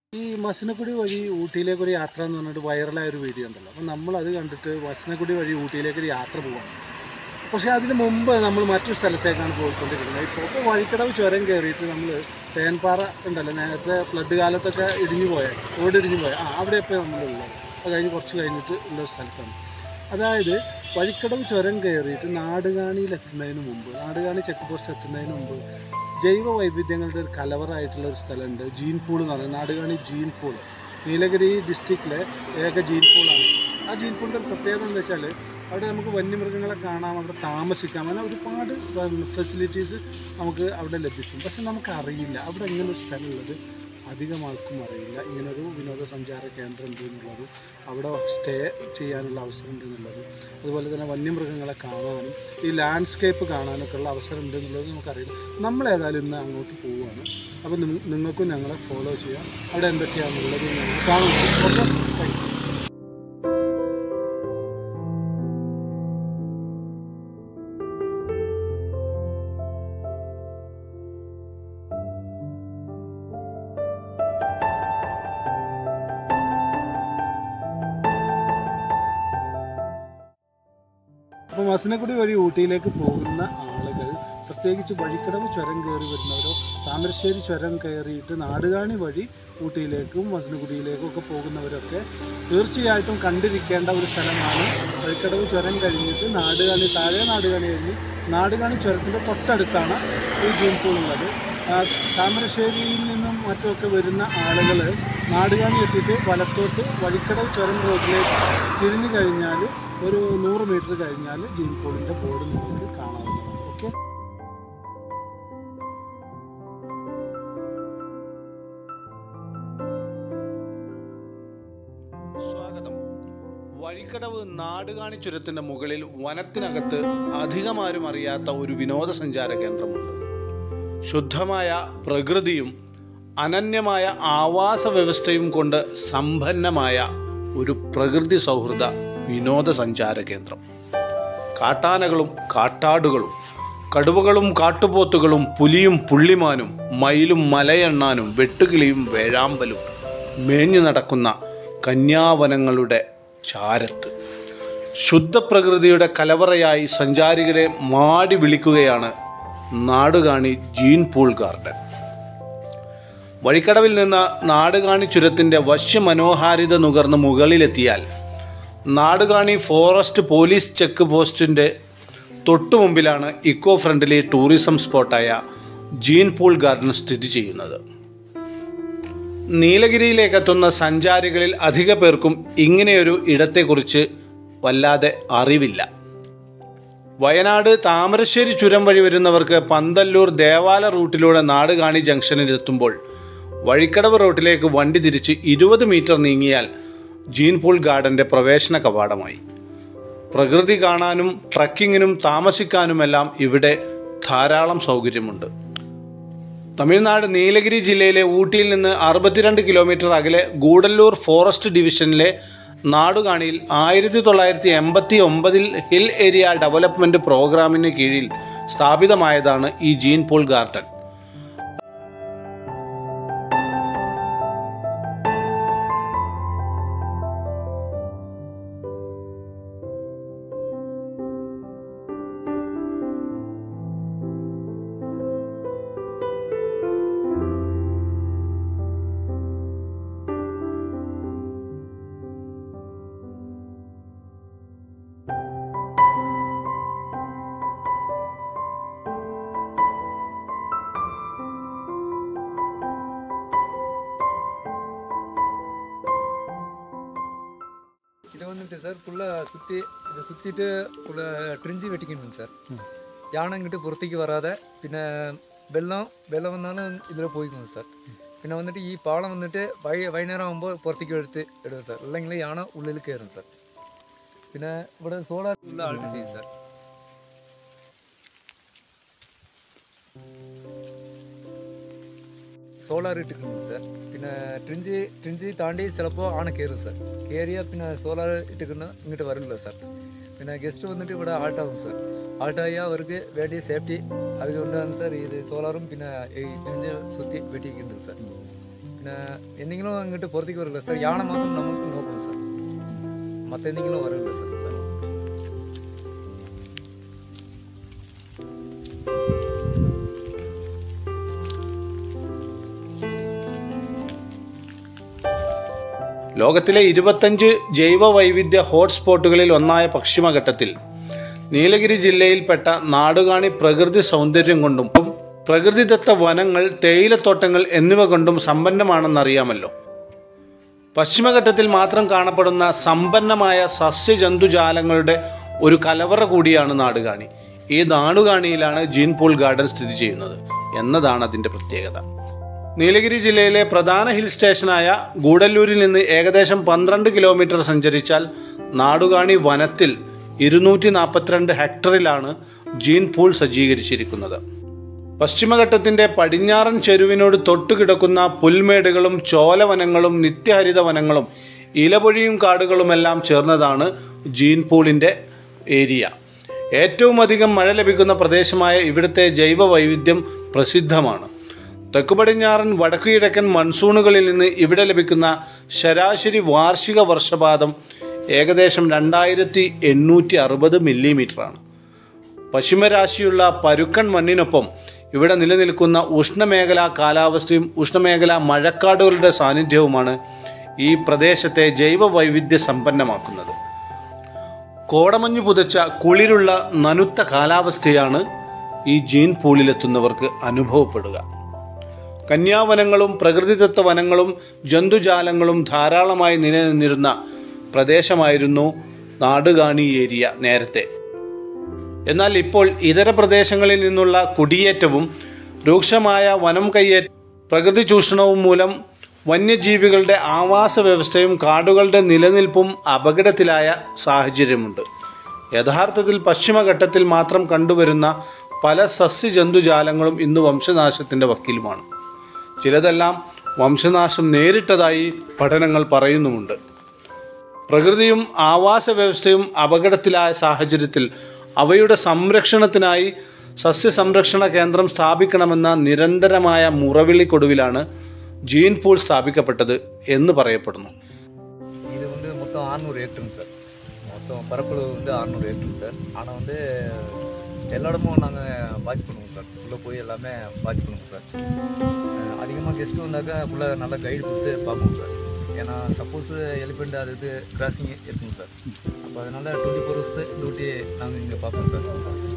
ഈ മസനഗുഡി വഴി ഊട്ടിയിലേക്കൊരു യാത്ര എന്ന് പറഞ്ഞിട്ട് വൈറലായ ഒരു വീഡിയോ ഉണ്ടല്ലോ. അപ്പോൾ നമ്മളത് കണ്ടിട്ട് മസനഗുഡി വഴി ഊട്ടിയിലേക്കൊരു യാത്ര പോവാണ്. പക്ഷേ അതിന് മുമ്പ് നമ്മൾ മറ്റൊരു സ്ഥലത്തേക്കാണ് പോയിക്കൊണ്ടിരിക്കുന്നത്. ഇപ്പോൾ വഴിക്കടവ് ചുരം കയറിയിട്ട് നമ്മൾ തേൻപാറ ഉണ്ടല്ലോ, നേരത്തെ ഫ്ലഡ് കാലത്തൊക്കെ റോഡ് ഇടിഞ്ഞു പോയ അവിടെ ഇപ്പോൾ നമ്മളുള്ളത്. അത് കുറച്ച് കഴിഞ്ഞിട്ട് ഉള്ള സ്ഥലത്താണ്. അതായത് വഴിക്കടവ് ചുരം കയറിയിട്ട് നാടുകാണിയിലെത്തുന്നതിന് മുമ്പ്, നാടുകാണി ചെക്ക് പോസ്റ്റ് എത്തുന്നതിന് മുമ്പ് ജൈവ വൈവിധ്യങ്ങളുടെ ഒരു കലവറായിട്ടുള്ള ഒരു സ്ഥലമുണ്ട്. ജീൻ പൂൾ എന്ന് പറയുന്നത് നാടുകാണി ജീൻ പൂൾ. നീലഗിരി ഡിസ്ട്രിക്റ്റിലെ ഏക ജീൻ പൂളാണ്. ആ ജീൻ പൂളിൻ്റെ ഒരു പ്രത്യേകത എന്താ വെച്ചാൽ അവിടെ നമുക്ക് വന്യമൃഗങ്ങളെ കാണാം, അവിടെ താമസിക്കാം, അങ്ങനെ ഒരുപാട് ഫെസിലിറ്റീസ് നമുക്ക് അവിടെ ലഭിക്കും. പക്ഷെ നമുക്കറിയില്ല അവിടെ എങ്ങനെ ഒരു സ്ഥലമുള്ളത്. അധികം ആൾക്കും അറിയില്ല ഇങ്ങനൊരു വിനോദസഞ്ചാര കേന്ദ്രം ഉണ്ട് എന്നുള്ളത്, അവിടെ സ്റ്റേ ചെയ്യാനുള്ള അവസരം ഉണ്ട് എന്നുള്ളത്, അതുപോലെ തന്നെ വന്യമൃഗങ്ങളെ കാണാനും ഈ ലാൻഡ്സ്കേപ്പ് കാണാനൊക്കെ ഉള്ള അവസരം ഉണ്ട് എന്നുള്ളത് നമുക്കറിയില്ല. നമ്മളേതായാലും ഇന്ന് അങ്ങോട്ട് പോവുകയാണ്. അപ്പോൾ നിങ്ങൾക്കും ഞങ്ങളെ ഫോളോ ചെയ്യാം. അവിടെ എന്തൊക്കെയാണെന്നുള്ളത് ഞങ്ങൾ കാണുന്നു. അപ്പോൾ മസനഗുഡി വഴി ഊട്ടിയിലേക്ക് പോകുന്ന ആളുകൾ, പ്രത്യേകിച്ച് വഴിക്കടവ് ചുരം കയറി വരുന്നവരോ താമരശ്ശേരി ചുരം കയറിയിട്ട് നാടുകാണി വഴി ഊട്ടിയിലേക്കും മസനഗുഡിയിലേക്കും ഒക്കെ പോകുന്നവരൊക്കെ തീർച്ചയായിട്ടും കണ്ടിരിക്കേണ്ട ഒരു സ്ഥലമാണ്. വഴിക്കടവ് ചുരം കഴിഞ്ഞിട്ട് നാടുകാണി, താഴെ നാടുകാണി കഴിഞ്ഞ് നാടുകാണി ചുരത്തിൻ്റെ തൊട്ടടുത്താണ് ഈ ജീൻ പൂൾ ഉള്ളത്. താമരശ്ശേരിയിൽ നിന്നും മറ്റുമൊക്കെ വരുന്ന ആളുകൾ നാടുകാണി എത്തിയിട്ട് വലത്തോട്ട് വഴിക്കടവ് ചുരം റോഡിലേക്ക് തിരിഞ്ഞു കഴിഞ്ഞാൽ ഒരു 100 മീറ്റർ കഴിഞ്ഞാൽ ജീൻ പൂളിൻ്റെ ബോർഡ് നിങ്ങൾക്ക് കാണാവുന്നതാണ്. ഓക്കെ, സ്വാഗതം. വഴിക്കടവ് നാടുകാണി ചുരത്തിൻ്റെ മുകളിൽ വനത്തിനകത്ത് അധികമാരും അറിയാത്ത ഒരു വിനോദസഞ്ചാര കേന്ദ്രമുണ്ട്. ശുദ്ധമായ പ്രകൃതിയും അനന്യമായ ആവാസ വ്യവസ്ഥയും കൊണ്ട് സമ്പന്നമായ ഒരു പ്രകൃതി സൗഹൃദ വിനോദസഞ്ചാര കേന്ദ്രം. കാട്ടാനകളും കാട്ടാടുകളും കടുവകളും കാട്ടുപോത്തുകളും പുലിയും പുള്ളിമാനും മയിലും മലയെണ്ണാനും വെട്ടുകിളിയും വേഴാമ്പലും മേഞ്ഞു നടക്കുന്ന കന്യാവനങ്ങളുടെ ചാരത്ത് ശുദ്ധപ്രകൃതിയുടെ കലവറയായി സഞ്ചാരികളെ മാടി വിളിക്കുകയാണ് നാടുകാണി ജീൻ പൂൾ ഗാർഡൻ. വഴിക്കടവിൽ നിന്ന് നാടുകാണി ചുരത്തിൻ്റെ വശ്യമനോഹാരിത നുകർന്ന് മുകളിലെത്തിയാൽ നാടുകാണി ഫോറസ്റ്റ് പോലീസ് ചെക്ക് പോസ്റ്റിൻ്റെ തൊട്ടുമുമ്പിലാണ് ഇക്കോ ഫ്രണ്ട്ലി ടൂറിസം സ്പോട്ടായ ജീൻ പൂൾ ഗാർഡൻ സ്ഥിതി ചെയ്യുന്നത്. നീലഗിരിയിലേക്കെത്തുന്ന സഞ്ചാരികളിൽ അധിക പേർക്കും ഇങ്ങനെയൊരു ഇടത്തെക്കുറിച്ച് വല്ലാതെ അറിവില്ല. വയനാട് താമരശ്ശേരി ചുരം വഴി വരുന്നവർക്ക് പന്തല്ലൂർ ദേവാല റൂട്ടിലൂടെ നാടുകാണി ജംഗ്ഷനിലെത്തുമ്പോൾ വഴിക്കടവ് റോഡിലേക്ക് വണ്ടി തിരിച്ച് 20 മീറ്റർ നീങ്ങിയാൽ ജീൻ പൂൾ ഗാർഡൻ്റെ പ്രവേശന കവാടമായി. പ്രകൃതി കാണാനും ട്രക്കിങ്ങിനും താമസിക്കാനുമെല്ലാം ഇവിടെ ധാരാളം സൗകര്യമുണ്ട്. തമിഴ്നാട് നീലഗിരി ജില്ലയിലെ ഊട്ടിയിൽ നിന്ന് 62 കിലോമീറ്റർ അകലെ ഗൂഡല്ലൂർ ഫോറസ്റ്റ് ഡിവിഷനിലെ നാടുകാണിയിൽ 1989 ഹിൽ ഏരിയ ഡെവലപ്മെൻറ്റ് പ്രോഗ്രാമിന് കീഴിൽ സ്ഥാപിതമായതാണ് ഈ ജീൻ പൂൾ ഗാർഡൻ. இது வந்துட்டு சார் ஃபுல்லாக சுற்றிட்டு ஃபுல்லாக ட்ரிஞ்சு வெட்டிக்கணும் சார். யானைங்கிட்டு പുറത്തേക്ക് വരാതെ, പിന്നെ വെള്ളം വന്നാലും ഇതിൽ പോയിക്കണം സാർ. പിന്നെ വന്നിട്ട് ഈ പാളം വന്നിട്ട് വൈകുന്നേരം ആകുമ്പോൾ പുറത്തേക്ക് ഇടും സാർ, അല്ലെങ്കിൽ യാന ഉള്ളിൽ കയറും സാർ. പിന്നെ ഇവിടെ സോളാർ ഉള്ള ആൾട്ട് ചെയ്യും സാർ. സോളാർ ഇട്ടിട്ടുണ്ട് സാർ. പിന്നെ ട്രിഞ്ചി താണ്ടി ചിലപ്പോൾ ആന കയറും സാർ. കയറിയാൽ പിന്നെ സോളാർ ഇട്ടിക്കുന്ന ഇങ്ങോട്ട് വരില്ല സാർ. പിന്നെ ഗസ്റ്റ് വന്നിട്ട് ഇവിടെ ആൾട്ടാകും സാർ. ആൾട്ടായാൽ അവർക്ക് വേണ്ടിയ സേഫ്റ്റി അതുകൊണ്ടാണ് സാർ ഇത് സോളാറും പിന്നെ ഈ ട്രിഞ്ച് സുറ്റി വെട്ടിയിരിക്കുന്നത് സാർ. പിന്നെ എന്തെങ്കിലും അങ്ങോട്ട് പുറത്തേക്ക് വരില്ല സാർ. യാണ മാത്രം നമുക്ക് നോക്കണം സാർ, മറ്റെന്തെങ്കിലും വരില്ല സാർ. ലോകത്തിലെ 25 ജൈവ വൈവിധ്യ ഹോട്ട്സ്പോട്ടുകളിൽ ഒന്നായ പശ്ചിമഘട്ടത്തിൽ നീലഗിരി ജില്ലയിൽപ്പെട്ട നാടുകാണി പ്രകൃതി സൗന്ദര്യം കൊണ്ടും പ്രകൃതിദത്ത വനങ്ങൾ, തേയിലത്തോട്ടങ്ങൾ എന്നിവ കൊണ്ടും സമ്പന്നമാണെന്നറിയാമല്ലോ. പശ്ചിമഘട്ടത്തിൽ മാത്രം കാണപ്പെടുന്ന സമ്പന്നമായ സസ്യജന്തുജാലങ്ങളുടെ ഒരു കലവറ കൂടിയാണ് നാടുകാണി. ഈ നാടുകാണിയിലാണ് ജീൻ പോൾ ഗാർഡൻ സ്ഥിതി ചെയ്യുന്നത് എന്നതാണ് അതിൻ്റെ പ്രത്യേകത. നീലഗിരി ജില്ലയിലെ പ്രധാന ഹിൽ സ്റ്റേഷനായ ഗൂഡല്ലൂരിൽ നിന്ന് ഏകദേശം 12 കിലോമീറ്റർ സഞ്ചരിച്ചാൽ നാടുകാണി വനത്തിൽ 242 ഹെക്ടറിലാണ് ജീൻ പൂൾ സജ്ജീകരിച്ചിരിക്കുന്നത്. പശ്ചിമഘട്ടത്തിൻ്റെ പടിഞ്ഞാറൻ ചെരുവിനോട് തൊട്ടുകിടക്കുന്ന പുൽമേടുകളും ചോലവനങ്ങളും നിത്യഹരിത വനങ്ങളും ഇലപൊഴിയും കാടുകളുമെല്ലാം ചേർന്നതാണ് ജീൻ പൂളിൻ്റെ ഏരിയ. ഏറ്റവും അധികം മഴ ലഭിക്കുന്ന പ്രദേശമായ ഇവിടുത്തെ ജൈവ വൈവിധ്യം പ്രസിദ്ധമാണ്. തെക്കു പടിഞ്ഞാറൻ വടക്കുകിഴക്കൻ മൺസൂണുകളിൽ നിന്ന് ഇവിടെ ലഭിക്കുന്ന ശരാശരി വാർഷിക വർഷപാതം ഏകദേശം 2860 മില്ലിമീറ്ററാണ്. പശ്ചിമരാശിയുള്ള പരുക്കൻ മണ്ണിനൊപ്പം ഇവിടെ നിലനിൽക്കുന്ന ഉഷ്ണമേഖലാ കാലാവസ്ഥയും ഉഷ്ണമേഖലാ മഴക്കാടുകളുടെ സാന്നിധ്യവുമാണ് ഈ പ്രദേശത്തെ ജൈവ വൈവിധ്യ സമ്പന്നമാക്കുന്നത്. കോടമഞ്ഞു പുതച്ച കുളിരുള്ള നനുത്ത കാലാവസ്ഥയാണ് ഈ ജീൻ പൂളിലെത്തുന്നവർക്ക് അനുഭവപ്പെടുക. കന്യാവനങ്ങളും പ്രകൃതിദത്ത വനങ്ങളും ജന്തുജാലങ്ങളും ധാരാളമായി നിലനിന്നിരുന്ന പ്രദേശമായിരുന്നു നാടുകാണി ഏരിയ നേരത്തെ. എന്നാൽ ഇപ്പോൾ ഇതര പ്രദേശങ്ങളിൽ നിന്നുള്ള കുടിയേറ്റവും രൂക്ഷമായ വനം കയ്യേറ്റം, പ്രകൃതി ചൂഷണവും മൂലം വന്യജീവികളുടെ ആവാസ വ്യവസ്ഥയും കാടുകളുടെ നിലനിൽപ്പും അപകടത്തിലായ സാഹചര്യമുണ്ട്. യഥാർത്ഥത്തിൽ പശ്ചിമഘട്ടത്തിൽ മാത്രം കണ്ടുവരുന്ന പല സസ്യജന്തുജാലങ്ങളും ഇന്ന് വംശനാശത്തിൻ്റെ വക്കിലുമാണ്. ചിലതെല്ലാം വംശനാശം നേരിട്ടതായി പഠനങ്ങൾ പറയുന്നുമുണ്ട്. പ്രകൃതിയും ആവാസ വ്യവസ്ഥയും അപകടത്തിലായ സാഹചര്യത്തിൽ അവയുടെ സംരക്ഷണത്തിനായി സസ്യസംരക്ഷണ കേന്ദ്രം സ്ഥാപിക്കണമെന്ന നിരന്തരമായ മുറവിളിക്കൊടുവിലാണ് ജീൻ പൂൾ സ്ഥാപിക്കപ്പെട്ടത് എന്ന് പറയപ്പെടുന്നു. இது மொத்தம் 600 ஏக்கருங்க சார். மொத்தம் பரப்பளவு 600 ஏக்கருங்க சார். ஆனால் எல்லா இடமும் நாங்கள் வாட்ச் பண்ணுவோம் சார். உள்ளே போய் எல்லாமே வாட்ச் பண்ணுவோம் சார். அதிகமாக கெஸ்ட்டு வந்தாக்கா ஃபுல்லாக நல்லா கைடு கொடுத்து பார்ப்போம் சார். ஏன்னா சப்போஸ் எலிஃபெண்ட் அது இது கிராசிங் இருக்குங்க சார். அப்போ அதனால் 24 hours டியூட்டி நாங்கள் இங்கே பார்ப்போம் சார்.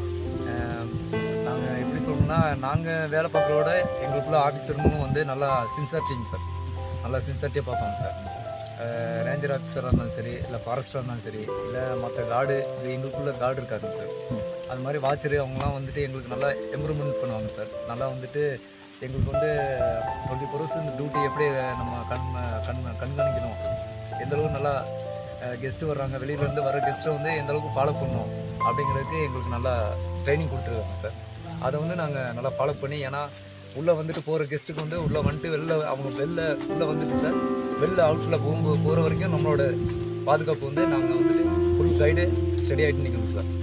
நாங்கள் எப்படி சொல்லணும்னா, நாங்கள் வேலை பார்க்குறோட எங்களுக்குள்ள ஆஃபீஸருங்களும் நல்லா சின்சாரிட்டிங்க சார். நல்லா சின்சாரிட்டியாக பார்ப்பாங்க சார். ரேஞ்சர் ஆஃபீஸராக இருந்தாலும் சரி, இல்லை ஃபாரஸ்டராக இருந்தாலும் சரி, இல்லை மற்ற கார்டு, இது எங்களுக்குள்ள கார்டு இருக்காருங்க சார். அது மாதிரி வாட்சரு அவங்களாம் எங்களுக்கு நல்லா இம்ப்ரூவ்மெண்ட் பண்ணுவாங்க சார். நல்லா எங்களுக்கு 24 hours இந்த டியூட்டி எப்படி நம்ம கண்காணிக்கணும், எந்தளவுக்கு நல்லா கெஸ்ட்டு வர்றாங்க, வெளியிலேருந்து வர கெஸ்ட்டை எந்தளவுக்கு ஃபாலோ பண்ணணும் அப்படிங்கிறதுக்கு எங்களுக்கு நல்லா ட்ரைனிங் கொடுத்துருக்காங்க சார். அதை நாங்கள் நல்லா ஃபாலோ பண்ணி, ஏன்னா உள்ளே போகிற கெஸ்ட்டுக்கு உள்ளே வெளில அவங்க உள்ளே சார், வெளில அவுட்ஃபுல்லாக போகிற வரைக்கும் நம்மளோட பாதுகாப்பு நாங்கள் ஃபுல் கைடு ஸ்டடி ஆகிட்டு நிற்கணும் சார்.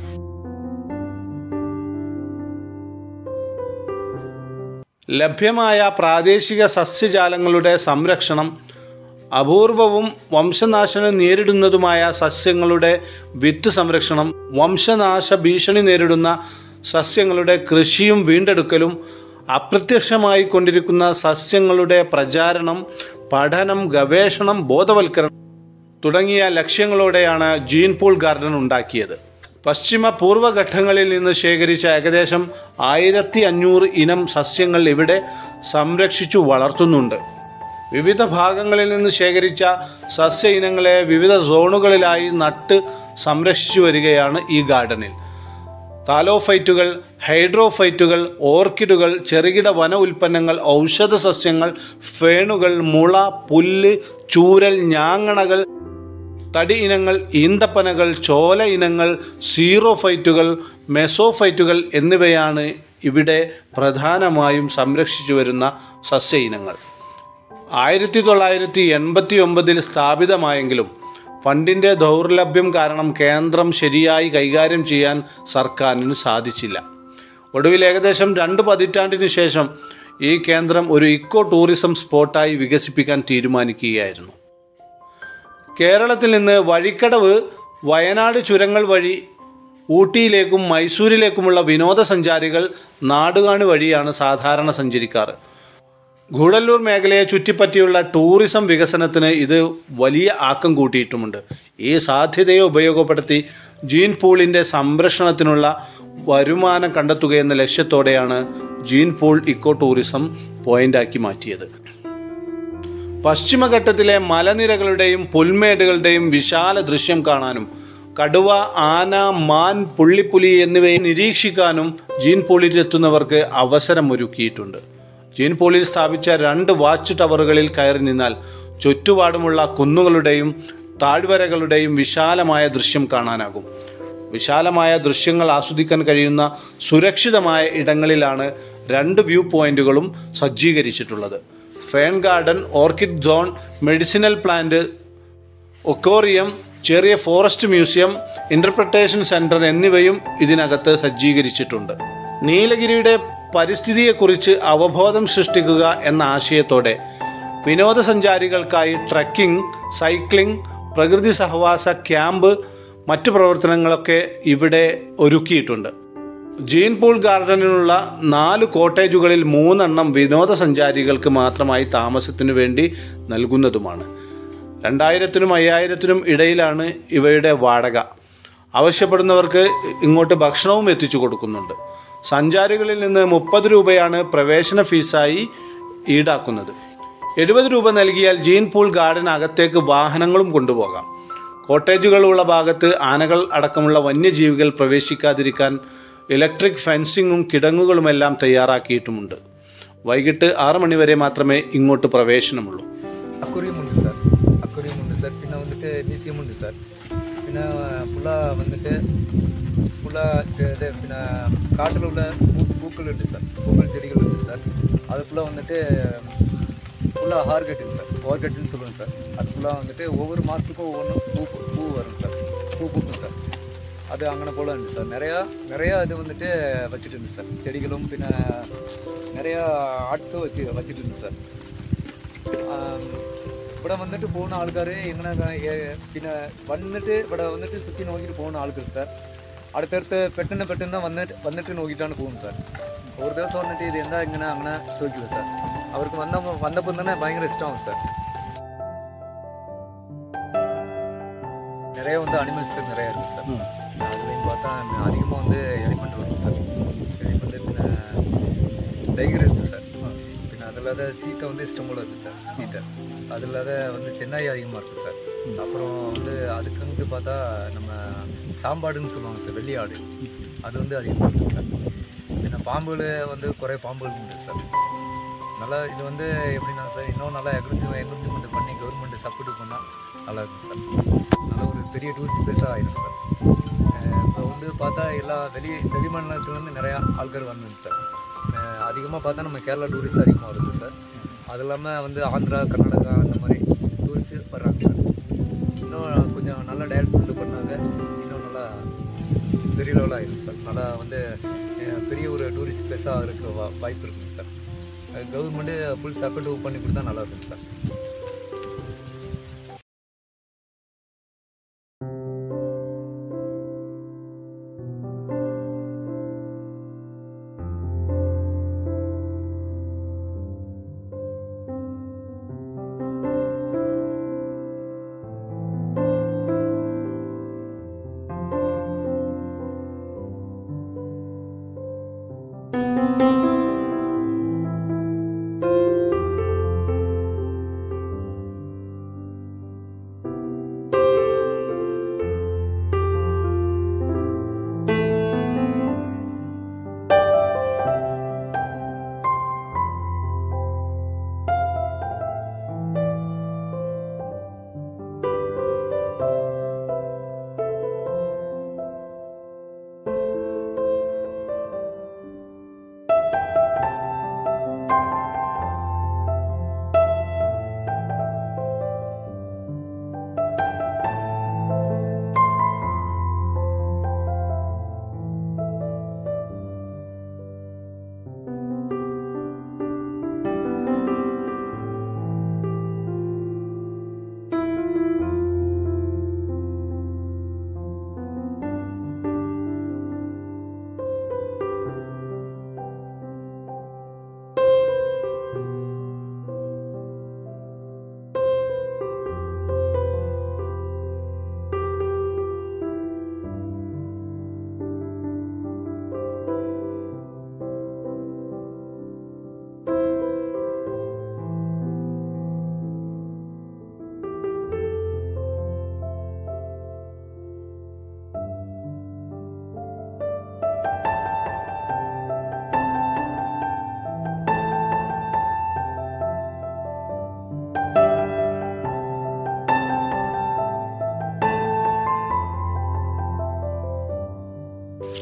ലഭ്യമായ പ്രാദേശിക സസ്യജാലങ്ങളുടെ സംരക്ഷണം, അപൂർവവും വംശനാശനം നേരിടുന്നതുമായ സസ്യങ്ങളുടെ വിത്ത് സംരക്ഷണം, വംശനാശ ഭീഷണി നേരിടുന്ന സസ്യങ്ങളുടെ കൃഷിയും വീണ്ടെടുക്കലും, അപ്രത്യക്ഷമായി കൊണ്ടിരിക്കുന്ന സസ്യങ്ങളുടെ പ്രചാരണം, പഠനം, ഗവേഷണം, ബോധവൽക്കരണം തുടങ്ങിയ ലക്ഷ്യങ്ങളോടെയാണ് ജീൻ പൂൾ ഗാർഡൻ ഉണ്ടാക്കിയത്. പശ്ചിമ പൂർവ്വഘട്ടങ്ങളിൽ നിന്ന് ശേഖരിച്ച ഏകദേശം 1500 ഇനം സസ്യങ്ങൾ ഇവിടെ സംരക്ഷിച്ചു വളർത്തുന്നുണ്ട്. വിവിധ ഭാഗങ്ങളിൽ നിന്ന് ശേഖരിച്ച സസ്യ ഇനങ്ങളെ വിവിധ സോണുകളിലായി നട്ട് സംരക്ഷിച്ചു വരികയാണ് ഈ ഗാർഡനിൽ. താലോഫൈറ്റുകൾ, ഹൈഡ്രോഫൈറ്റുകൾ, ഓർക്കിഡുകൾ, ചെറുകിട വന ഉൽപ്പന്നങ്ങൾ, ഔഷധ സസ്യങ്ങൾ, ഫേണുകൾ, മുള, പുല്ല്, ചൂരൽ, ഞാങ്ങണകൾ, തടി ഇനങ്ങൾ, ഈന്തപ്പനകൾ, ചോല ഇനങ്ങൾ, സീറോഫൈറ്റുകൾ, മെസോഫൈറ്റുകൾ എന്നിവയാണ് ഇവിടെ പ്രധാനമായും സംരക്ഷിച്ചു വരുന്ന സസ്യ ഇനങ്ങൾ. 1989 സ്ഥാപിതമായെങ്കിലും ഫണ്ടിൻ്റെ ദൗർലഭ്യം കാരണം കേന്ദ്രം ശരിയായി കൈകാര്യം ചെയ്യാൻ സർക്കാരിന് സാധിച്ചില്ല. ഒടുവിൽ ഏകദേശം 2 പതിറ്റാണ്ടിന് ശേഷം ഈ കേന്ദ്രം ഒരു ഇക്കോ ടൂറിസം സ്പോട്ടായി വികസിപ്പിക്കാൻ തീരുമാനിക്കുകയായിരുന്നു. കേരളത്തിൽ നിന്ന് വഴിക്കടവ് വയനാട് ചുരങ്ങൾ വഴി ഊട്ടിയിലേക്കും മൈസൂരിലേക്കുമുള്ള വിനോദസഞ്ചാരികൾ നാടുകാണി വഴിയാണ് സാധാരണ സഞ്ചരിക്കാറ്. ഗൂഡല്ലൂർ മേഖലയെ ചുറ്റിപ്പറ്റിയുള്ള ടൂറിസം വികസനത്തിന് ഇത് വലിയ ആക്കം കൂട്ടിയിട്ടുമുണ്ട്. ഈ സാധ്യതയെ ഉപയോഗപ്പെടുത്തി ജീൻ പൂളിൻ്റെ സംരക്ഷണത്തിനുള്ള വരുമാനം കണ്ടെത്തുകയെന്ന ലക്ഷ്യത്തോടെയാണ് ജീൻ പൂൾ ഇക്കോ ടൂറിസം പോയിൻ്റാക്കി മാറ്റിയത്. പശ്ചിമഘട്ടത്തിലെ മലനിരകളുടെയും പുൽമേടുകളുടെയും വിശാല ദൃശ്യം കാണാനും കടുവ, ആന, മാൻ, പുള്ളിപ്പുലി എന്നിവയെ നിരീക്ഷിക്കാനും ജീൻ പൂളിലെത്തുന്നവർക്ക് അവസരമൊരുക്കിയിട്ടുണ്ട്. ജീൻ പൂളിൽ സ്ഥാപിച്ച 2 വാച്ച് ടവറുകളിൽ കയറി നിന്നാൽ ചുറ്റുപാടുമുള്ള കുന്നുകളുടെയും താഴ്വരകളുടെയും വിശാലമായ ദൃശ്യം കാണാനാകും. വിശാലമായ ദൃശ്യങ്ങൾ ആസ്വദിക്കാൻ കഴിയുന്ന സുരക്ഷിതമായ ഇടങ്ങളിലാണ് 2 വ്യൂ പോയിന്റുകളും സജ്ജീകരിച്ചിട്ടുള്ളത്. Fern garden, orchid zone, medicinal plant, ഒക്കോറിയം, ചെറിയ ഫോറസ്റ്റ് മ്യൂസിയം, ഇൻ്റർപ്രിട്ടേഷൻ സെൻറ്റർ എന്നിവയും ഇതിനകത്ത് സജ്ജീകരിച്ചിട്ടുണ്ട്. നീലഗിരിയുടെ പരിസ്ഥിതിയെക്കുറിച്ച് അവബോധം സൃഷ്ടിക്കുക എന്ന ആശയത്തോടെ വിനോദസഞ്ചാരികൾക്കായി ട്രക്കിംഗ്, സൈക്ലിംഗ്, പ്രകൃതി സഹവാസ ക്യാമ്പ്, മറ്റു പ്രവർത്തനങ്ങളൊക്കെ ഇവിടെ ഒരുക്കിയിട്ടുണ്ട്. ജീൻ പൂൾ ഗാർഡനിലുള്ള 4 കോട്ടേജുകളിൽ 3 എണ്ണം വിനോദസഞ്ചാരികൾക്ക് മാത്രമായി താമസത്തിനു വേണ്ടി നൽകുന്നതുമാണ്. 2000-നും 5000-നും ഇടയിലാണ് ഇവയുടെ വാടക. ആവശ്യപ്പെടുന്നവർക്ക് ഇങ്ങോട്ട് ഭക്ഷണവും എത്തിച്ചു കൊടുക്കുന്നുണ്ട്. സഞ്ചാരികളിൽ നിന്ന് 30 രൂപയാണ് പ്രവേശന ഫീസായി ഈടാക്കുന്നത്. 70 രൂപ നൽകിയാൽ ജീൻ പൂൾ ഗാർഡൻ അകത്തേക്ക് വാഹനങ്ങളും കൊണ്ടുപോകാം. കോട്ടേജുകളുള്ള ഭാഗത്ത് ആനകൾ അടക്കമുള്ള വന്യജീവികൾ പ്രവേശിക്കാതിരിക്കാൻ ഇലക്ട്രിക് ഫെൻസിങ്ങും കിടങ്ങുകളുമെല്ലാം തയ്യാറാക്കിയിട്ടുമുണ്ട്. വൈകിട്ട് 6 മണി വരെ മാത്രമേ ഇങ്ങോട്ട് പ്രവേശനമുള്ളൂ. അക്വേറിയം ഉണ്ട് സാർ, പിന്നെ വന്നിട്ട് മ്യൂസിയം ഉണ്ട് സാർ. പിന്നെ പിന്നെ കാട്ടിലുള്ള പൂക്കളുണ്ട് സാർ, പൂക്കൾ ചെടികളുണ്ട് സാർ. அதுக்குள்ளே வந்துட்டு ஃபுல்லாக ஹார்கட்டிங் சார், ஓர்கட்டுன்னு சொல்லுவோம் சார். அது ஃபுல்லாக வந்துட்டு ஒவ்வொரு மாதத்துக்கும் ஒவ்வொன்றும் பூ வரும் சார், பூ பூக்கும் சார். அது அங்கே போல் உண்டு சார். நிறையா இது வந்துட்டு வச்சுட்டு இருந்து சார். செடிகளும் പിന്നെ நிறையா ആർട്ട്സും വച്ചിട്ട് ഉണ്ട് സാർ. ഇവിടെ വന്നിട്ട് പോകുന്ന ആൾക്കാർ എങ്ങനെ പിന്നെ ഇവിടെ വന്നിട്ട് സുറ്റി നോക്കിയിട്ട് പോകുന്ന ആൾക്കാർ സാർ അടുത്തടുത്ത് പെട്ടെന്ന് വന്നിട്ട് നോക്കിയിട്ടാണ് പോകുന്നത് സാർ. ഒരു ദിവസം വന്നിട്ട് ഇത് എന്താ ഇങ്ങനെ അങ്ങനെ ചോദിക്കില്ല സാർ. അവർക്ക് വന്നപ്പോൾ തന്നെ ഭയങ്കര ഇഷ്ടമാണ് സാർ. நிறைய அனிமல்ஸ் நிறையா இருக்குது சார். அதுலேயும் பார்த்தா அதிகமாக எலிமெண்ட் வருது சார். எலிமெண்ட் பின்ன டைகர் இருக்குது சார். பின்ன அது இல்லாத சீட்டை இஷ்டம் போல் இருக்குது சார். சீட்டை அது இல்லாத சென்னாய் அதிகமாக இருக்குது சார். அப்புறம் அதுக்குன்ட்டு பார்த்தா நம்ம சாம்பாடுன்னு சொல்லுவாங்க சார், வெள்ளி ஆடு, அது அதிகமாக இருக்குது சார். பின்ன பாம்புகள் குறைய பாம்புகள் உண்டு சார். நல்லா இது எப்படின்னா சார் இன்னும் நல்லா எக்ரிப்மெண்ட் பண்ணி கவர்மெண்ட் சப்போர்ட் பண்ணால் நல்லா இருக்கும் சார். நல்ல ஒரு பெரிய டூரிஸ்ட் பிளேஸாக ஆயிடும் சார். இப்போ பார்த்தா எல்லா வெளி மாநிலத்துலேருந்து நிறையா ஆட்கள் வந்துங்க சார். அதிகமாக பார்த்தா நம்ம கேரளா டூரிஸ்ட் அதிகமாக வருது சார். அது இல்லாமல் ஆந்திரா, கர்நாடகா அந்த மாதிரி டூரிஸ்ட்டு வர்றாங்க சார். இன்னும் கொஞ்சம் நல்லா டெவலப்மெண்ட் பண்ணாங்க, இன்னும் நல்லா பெரிய லெவலாக ஆயிடும் சார். நல்லா பெரிய ஒரு டூரிஸ்ட் பிளேஸாக இருக்க வாய்ப்பு இருக்குங்க சார். கவர்மெண்ட்டு ஃபுல் சப்போர்ட் பண்ணி கொடுத்தா நல்லா இருக்கும் சார்.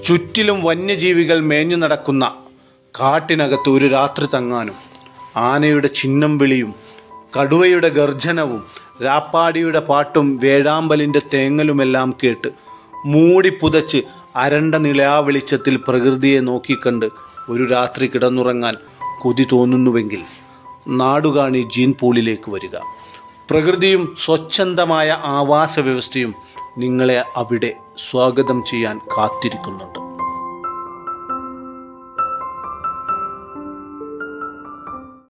ചുറ്റിലും വന്യജീവികൾ മേഞ്ഞു നടക്കുന്ന കാട്ടിനകത്ത് ഒരു രാത്രി തങ്ങാനും ആനയുടെ ചിഹ്നം വിളിയും കടുവയുടെ ഗർജനവും രാപ്പാടിയുടെ പാട്ടും വേഴാമ്പലിൻ്റെ തേങ്ങലുമെല്ലാം കേട്ട് മൂടി പുതച്ച് അരണ്ട നിലാവെളിച്ചത്തിൽ പ്രകൃതിയെ നോക്കിക്കണ്ട് ഒരു രാത്രി കിടന്നുറങ്ങാൻ കൊതി തോന്നുന്നുവെങ്കിൽ നാടുകാണി ജീൻ പൂളിലേക്ക് വരിക. പ്രകൃതിയും സ്വച്ഛന്തമായ ആവാസ വ്യവസ്ഥയും നിങ്ങളെ അവിടെ സ്വാഗതം ചെയ്യാൻ കാത്തിരിക്കുന്നുണ്ട്.